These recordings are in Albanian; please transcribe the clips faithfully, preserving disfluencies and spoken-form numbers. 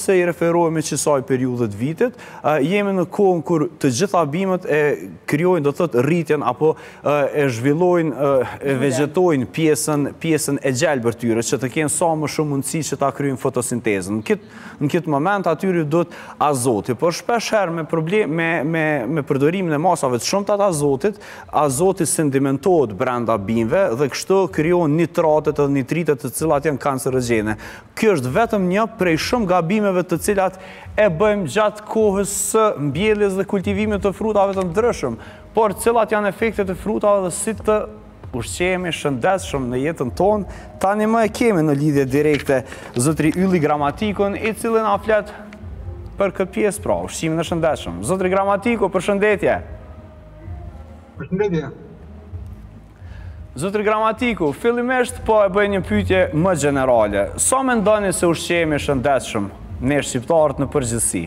se i referohemi qësaj periudhët vitit, jemi në kohën kur të gjitha bimët e kryojnë, do të thotë, rritjen, apo e zhvillojnë, e vegetojnë pjesën e gjelbër tyre, që të kenë sa më shumë mundësi që ta kryojnë fotosintezën. Në këtë moment atyri do të azoti, por shpesh herë me përdorimin e masave të shumta të azotit, azoti sedimentohet brenda bimëve dhe kështu krijon nitratet dhe nitritet të cilat janë kancerogjene. Kjo është vetëm një prej shumë gabimeve të cilat e bëjmë gjatë kohës së mbjelljes dhe kultivimit të frutave të ndryshëm, por cilat janë efektet e frutave dhe si të ushqehemi shëndetshëm në jetën tonë. Tani më e kemi në lidhje direkte zotri Ylli Gramatikun, i cili na flet për këtë pjesë, pra, ushqimin e shëndetshëm. Zotri Gramatiku, përshëndetje. Përshëndetje. Zotri Gramatiku, fillimisht po e bëj një pyetje më gjenerale. Sa mendoni se ushqehemi shëndetshëm ne shqiptarët në përgjithësi?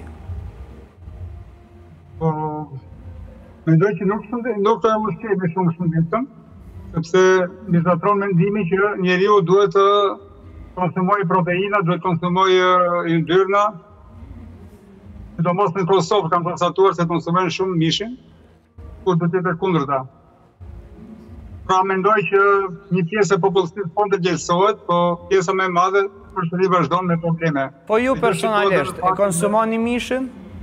Po, mendoj që nuk nuk të ushqehemi shumë shëndetshëm, sepse vizatron mendimi që njeriu duhet të konsumojë proteina, duhet të konsumojë yndyrna. Sidomos në Kosovë kam konstatuar se konsumojnë shumë mishin, kur do të jetë kundërta. Pra mendoj që një pjesë e popullsisë po ndërgjegjësohet, po pjesa më e madhe përsëri vazhdon me probleme. Po ju personalisht e konsumoni mishin?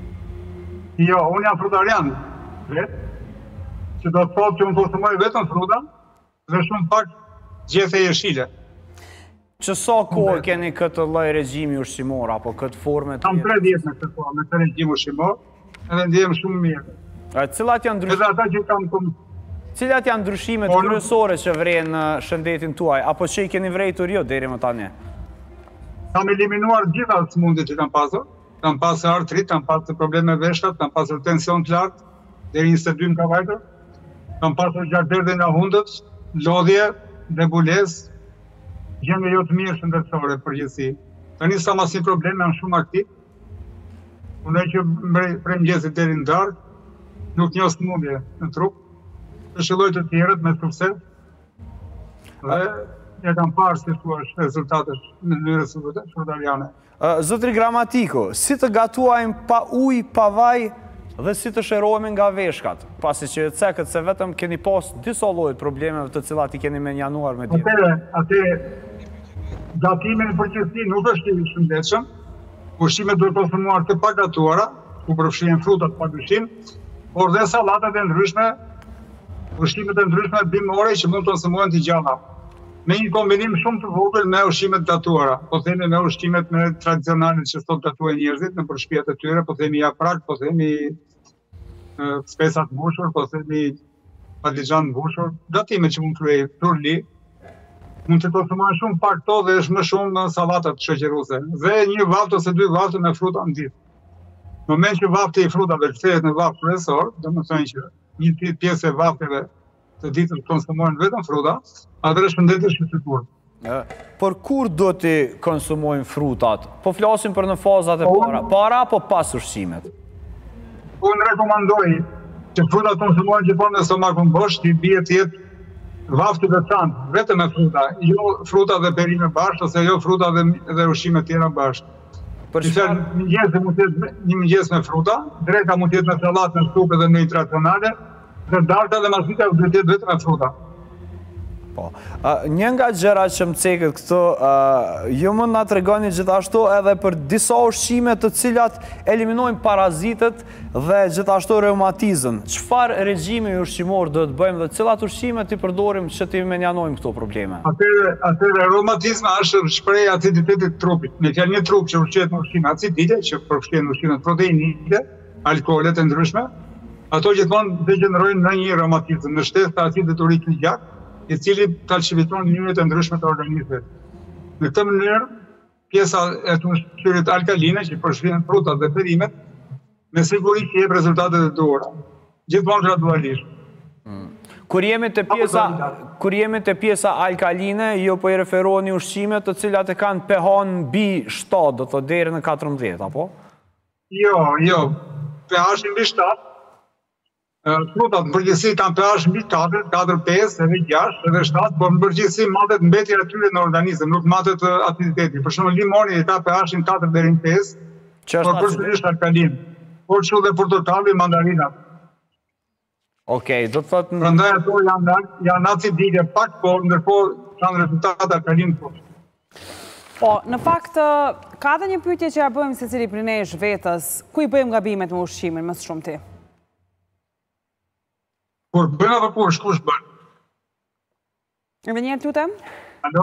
Jo, unë jam frutarian vetë, që do të thotë që unë konsumoj vetëm fruta dhe shumë pak gjethe jeshile. Që sa kohë keni këtë lloj regjimi ushqimor apo këtë forme të? Kam tre vjet me këtë kohë, me këtë regjim ushqimor, edhe ndihem shumë mirë. Cilat janë ndryshimet? Edhe ata që kam Cilat janë ndryshimet kryesore që vren në shëndetin tuaj, apo që i keni vrejtur jo deri më tani? Kam eliminuar gjitha sëmundjet që kam pasur. Kam pasur artrit, kam pasur probleme me veshkat, kam pasur tension të lartë, deri njëzet e dy më ka vajtur. Kam pasur gjarderdhje nga hundët, lodhje, nebulezë, gjendje jo të mirë shëndetësore përgjithësi. Tani sa mas një probleme, jam shumë aktiv. Punoj që prej mëngjesit deri në darkë, nuk njoh sëmundje në trup. Të shëlloj të tjerët me sukses dhe e kam parë si thua rezultatet në mënyrë frutariane. Zotri Gramatiku, si të gatuajmë pa ujë, pa vaj dhe si të shërohemi nga veshkat, pasi që e cekët se vetëm keni pas disa lloje problemeve të cilat i keni menjanuar me djetë? Atere, atere, gatimin në përgjithësi nuk është i shëndetshëm. Ushqimet duhet konsumuar të pagatuara, ku përfshihen frutat pa dyshim, por dhe sallatat e ndryshme, ushqimet e ndryshme bimore që mund të konsumohen të gjalla. Me një kombinim shumë të vogël me ushqimet gatuara, po themi me ushqimet me tradicionale që sot gatuajnë njerëzit në përshpijat e tyre, po themi japrak, po themi spesat mbushur, po themi patligjan mbushur, gatimet që mund të kryej turli, mund të konsumohen shumë pak to dhe është më shumë sallatat shoqëruese. Dhe një vaftë ose dy vaftë me fruta në ditë. Në moment që vafti i frutave kthehet në vaftë kryesor, domethënë që një pjesë e vafteve të ditës konsumojnë vetëm fruta, atëherë shëndeti është i sigurt. Por kur do të konsumojnë frutat? Po flasim për në fazat e para, para apo pas ushqimet? Unë rekomandoj që frutat konsumohen gjithmonë në stomakun bosh, që i bie të jetë vaftë veçantë, vetëm me fruta, jo fruta dhe perime bashkë, ose jo fruta dhe ushqime tjera bashkë. Një mëngjes me fruta, dreka mund të jetë me sallatë, në supë dhe në tradicionale, dhe darka dhe masita duhet të jetë vetëm me fruta. Po. Një nga gjërat që më cekët këto, ju mund na tregoni gjithashtu edhe për disa ushqime të cilat eliminojnë parazitet dhe gjithashtu reumatizëm. Çfarë regjimi ushqimor do të bëjmë dhe cilat ushqime të përdorim që të menjanojmë këto probleme? Atëherë reumatizma është shprehja e aciditetit të trupit. Me fjalë një trup që ushqehet me ushqime acidite, që përfshin ushqimet proteinike, alkoolet e ndryshme, ato gjithmonë degenerojnë në një reumatizëm, në shtesë të acidit urik në gjak, i cili kalcifiton njërit e ndryshme të organizmit. Në këtë mënyrë, pjesa e të ushqyrit alkaline, që përshkrihen frutat dhe perimet, me siguri që jep rezultatet e duhura. Gjithmonë gradualisht. Kur jemi te pjesa, kur jemi te pjesa alkaline, ju po i referoni ushqime të cilat e kanë pH-n mbi shtatë, do të thotë deri në katërmbëdhjetë, apo? Jo, jo. pH-n mbi shtatë. Frutat në përgjithësi kanë pH mbi katër, katër, pesë, edhe gjashtë, edhe shtatë, por në përgjithësi matet mbetja e tyre në organizëm, nuk matet aciditeti. Për shembull limoni ka pH-in katër deri në pesë, Por përsërisht alkalin. Por që dhe portokalli, mandarinat. Okej, do të thotë... Prandaj ato janë acidike pak, por ndërkohë kanë rezultat alkalin po. Po, në fakt, ka dhe një pyetje që ja bëjmë se cili për nesh vetës, ku i bëjmë gabimet me ushqimin, mësë shumë ti? Kur bëjmë apo kur, shkush bëjmë? Edhe njerë të lutem? Alo?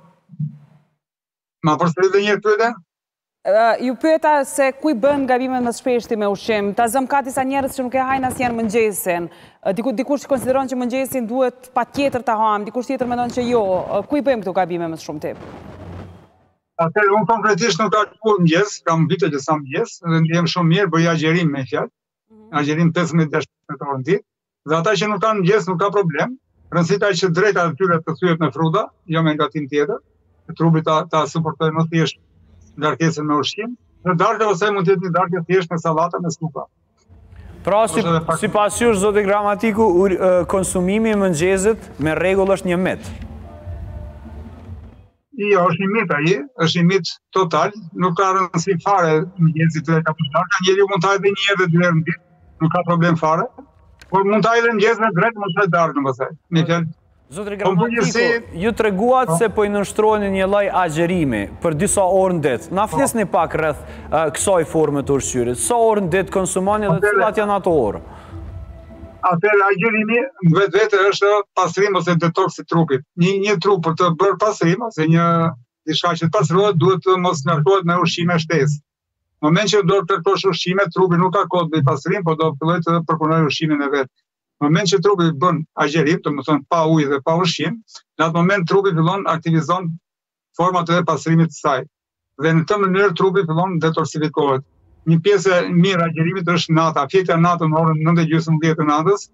Ma përsëri dhe njerë pyete? Ju pyeta se ku i bëjmë gabimet më shpeshti me ushqim. Ta zëm ka disa njerëz që nuk e hajnë asnjëherë mëngjesin. Dikush konsideron që mëngjesin duhet patjetër ta hajmë, dikush tjetër mendon që jo. Ku i bëjmë këto gabime më shumë ti? Atëherë, unë konkretisht nuk ka kur mëngjes, kam vite që sa mëngjes, dhe ndihem shumë mirë, bëj agjerim me fjalë. Agjerim pesëmbëdhjetë deri në orën ditë. Dhe ata që nuk kanë mëngjes nuk ka problem. Rëndësita që drejta e tyre të thyet me fruta, jo me gatim tjetër, që trupi ta, ta suportojë më thjesht ngarkesën me ushqim, dhe darkë ose mund të jetë një darkë thjesht me sallata me skupa. Pra, si, si pas jush, zoti Gramatiku, konsumimi i mëngjesit me rregull është një mit. Jo, është një mit ai, është një mit total, nuk ka rëndësi fare mëngjesit të ka për darkë, njeriu mund ta hajë edhe një herë dy herë në ditë, nuk ka problem fare. Por mund ta hajë edhe mëngjes me drejt, mund të hajë darkë, më thënë. Me fjalë, Zotri Gramatiku, ju treguat se po i nënshtrojnë një lloj agjerimi për disa orë në ditë. Na flisni pak rreth kësaj forme të ushqyerjes. Sa orë në ditë konsumoni dhe cilat janë ato orë? Atëherë agjerimi në vetvete është pastrim ose detoks i trupit. Një, një trup për të bërë pastrim ose një diçka që të pastrohet duhet të mos ngarkohet me ushqime shtesë. Në moment që do të kërkosh ushqime, trupi nuk ka kohë të bëjë pastrim, por do filloj të përpunojë ushqimin e vet. Në moment që trupi bën agjerim, do të thonë pa ujë dhe pa ushqim, në atë moment trupi fillon aktivizon format e pastrimit të saj. Dhe në këtë mënyrë trupi fillon detoksifikohet. Një pjesë e mirë agjerimit është nata, fjetja natën në orën nëntë e gjysmë të natës,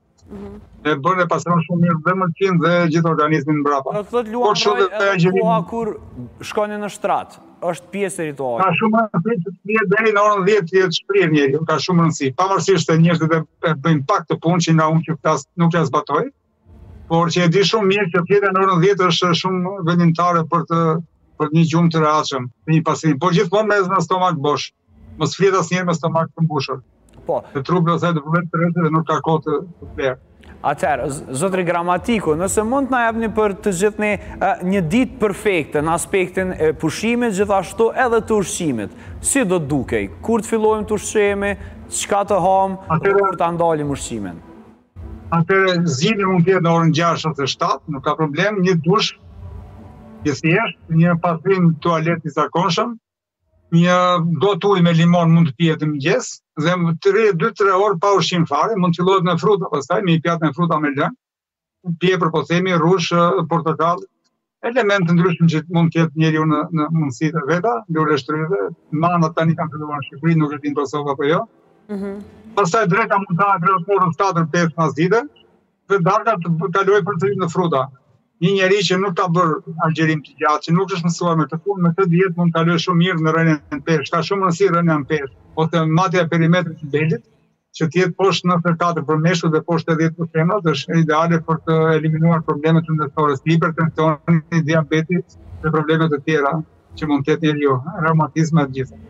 e bën e pastron shumë mirë dhe mëlçin dhe gjithë organizmin mbrapa. Do të thotë luan edhe koha kur shkoni në shtrat. Është pjesë e ritualit. Ka shumë rëndësi që të jetë deri në orën dhjetë të jetë shprehur njeriu, ka shumë rëndësi. Pavarësisht se njerëzit e bëjnë pak të punë që nga unë që flas nuk ja zbatoj, por që e di shumë mirë që fjetja në orën dhjetë është shumë vendimtare për të për një gjumë të rehatshëm, për një pastrim. Por gjithmonë me në stomak bosh. Mos flet asnjëherë me stomak të mbushur. Po. Të trupi ose të vullnet të rëndë dhe nuk ka kohë të flerë. Atëherë, zotri Gramatiku, nëse mund të na jepni për të gjithë ne një ditë perfekte në aspektin e pushimit, gjithashtu edhe të ushqimit. Si do të dukej? Kur të fillojmë të ushqemi, çka të hamë, kur ta ndalim ushqimin? Atëherë, zili mund të jetë në orën gjashtë ose shtatë, nuk ka problem, një dush, një thjesht, një pastrim tualet i zakonshëm, një gotë ujë me limon mund të pihet në mëngjes dhe dy tre orë pa ushqim fare, mund të fillohet me fruta, pastaj me një pjatë me fruta me lëng, pjepër po themi, rrush, portokall, elementë të ndryshme që mund të ketë njeriu në në mundësitë e veta, lule shtryve, manat tani kanë filluar në Shqipëri, nuk e di në Kosovë apo jo. Mhm. Pastaj dreka mund të hajë rreth orës katër pesë pas dite, dhe darka të kalojë përsëri në fruta. Një njeri që nuk ka bërë agjerim të gjatë, që nuk është mësuar me të punë, me këtë dietë mund të kalojë shumë mirë në rënien e peshë. Ka shumë rëndësi rënia në peshë, ose matja e perimetrit të belit, që të jetë poshtë njëzet e katër për meshkujt dhe poshtë tetëdhjetë për femrat, është ideale për të eliminuar problemet shëndetësore, si hipertensioni, diabeti dhe problemet e tjera që mund të ketë njeriu, reumatizme të gjitha.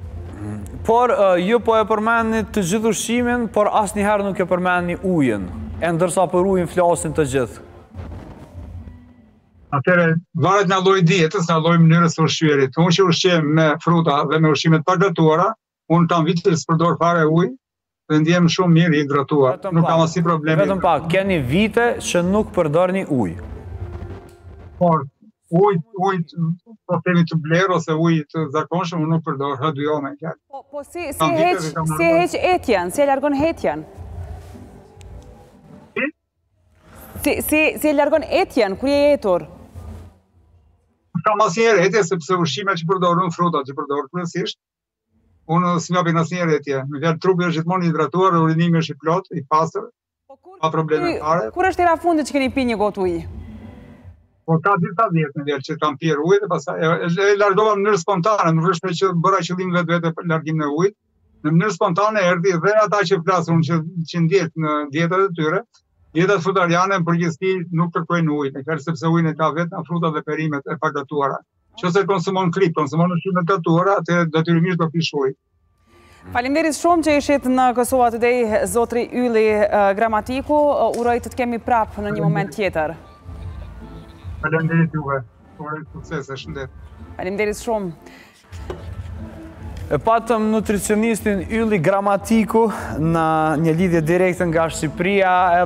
Por ju po e përmendni të gjithë ushqimin, por asnjëherë nuk e përmendni ujin, e ndërsa për ujin flasin të gjithë. Atëre, varet nga lloji i dietës, nga lloji i mënyrës së ushqyerit. Unë që ushqem me fruta dhe me ushqime të pagatuara, unë kam vite që s'përdor fare ujë dhe ndjem shumë mirë hidratuar. Nuk kam asnjë problem. Vetëm pak, keni vite që nuk përdorni ujë. Por ujë, ujë, po themi të blerë ose ujë të zakonshëm, unë nuk përdor H two O me fjalë. Po, po si si heq, si heq etjen, si e largon hetjen? Si si si e largon etjen kur je etur? Kam asnjëherë hetje sepse ushqimet që përdor unë, frutat që përdor kryesisht, unë s'm japin asnjëherë hetje. Në fjalë trupi është gjithmonë hidratuar, urinimi është i plotë, i pastër, pa probleme fare. Kur është era fundit që keni pi një gotë ujë? Po ka disa vjet në vjet që kam pirë ujë dhe pastaj e largova në mënyrë spontane, nuk është që bëra qëllim vetvete për largimin e ujit. Në mënyrë spontane erdhi dhe ata që flasun që që ndjet në dietat e tyre. Dietat frutariane në përgjithësi nuk kërkojnë ujë, me fjalë sepse ujin e ka vetëm frutat dhe perimet e pagatuara. Nëse konsumon krip, konsumon ushqime të gatuara, atë detyrimisht do pish ujë. Faleminderit shumë që ishit në Kosova Today, zotri Ylli Gramatiku. Uroj të të kemi prapë në një moment tjetër. Faleminderit juve. Uroj suksese, shëndet. Faleminderit shumë. E patëm nutricionistin Ylli Gramatiku në një lidhje direkte nga Shqipëria.